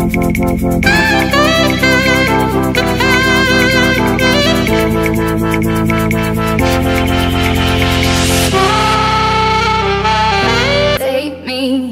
Take me.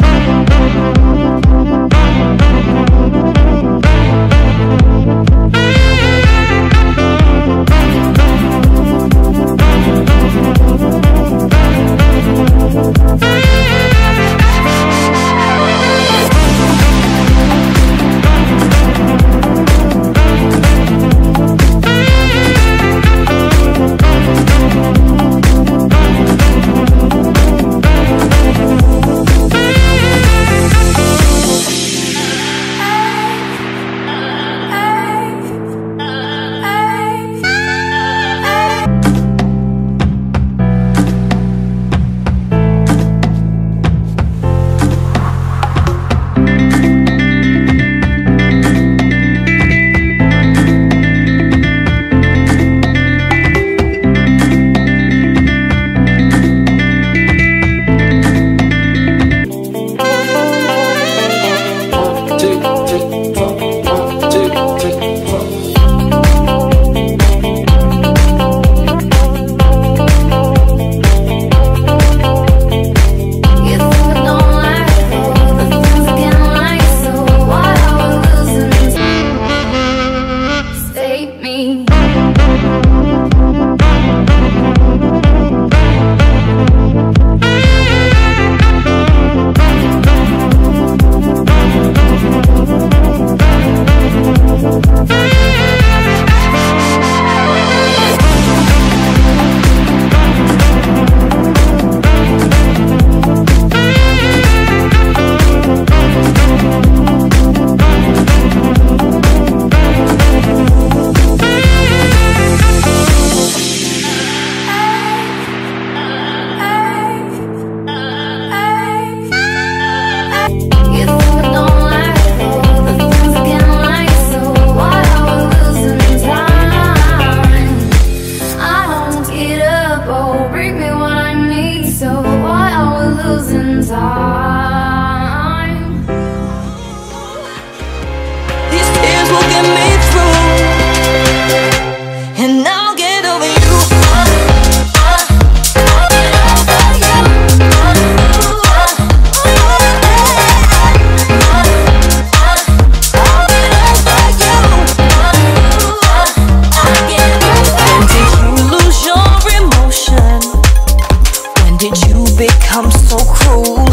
Become so cruel,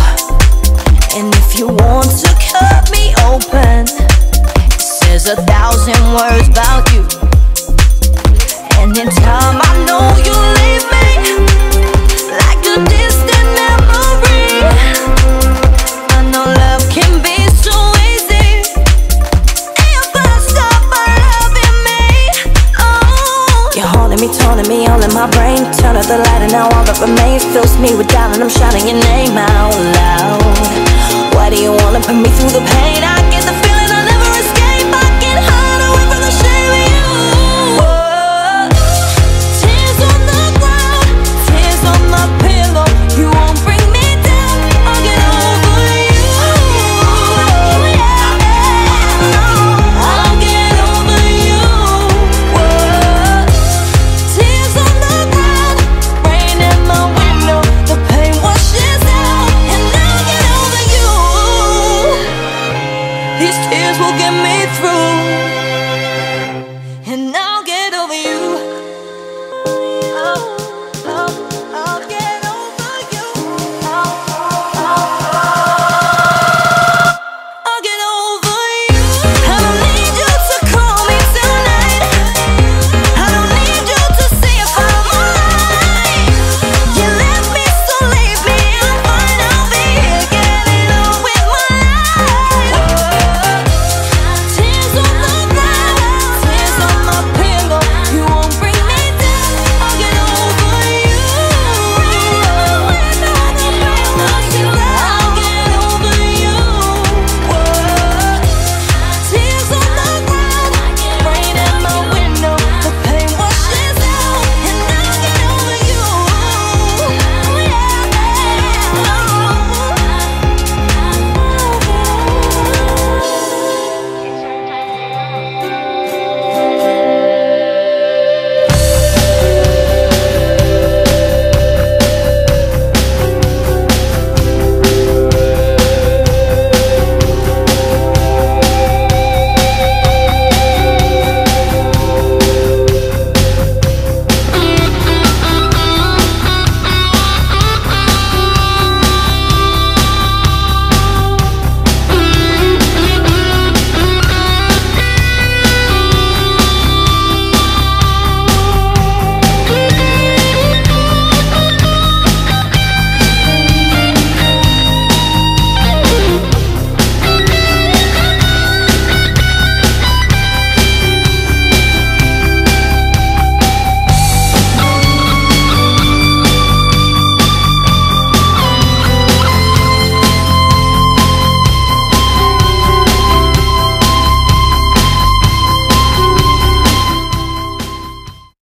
and if you want to cut me open, it says 1,000 words about you, and in time I know you'll leave me like a distant memory. I know love can be so easy if I stop loving me. Oh, you're haunting me, taunting me, all in my brain. Turn up the light and now all that remains fills me with doubt, and I'm shouting your name out loud. Why do you wanna put me through the pain? I get the feeling I'll never escape. I can hide away from the shame of you. Whoa. Tears on the ground, tears on my pillow. You won't bring me down, I'll get over you. Yeah, no, I'll get over you. Whoa. Tears on the ground, rain in my window, the pain washes out, and I'll get over you. These tears will get me through.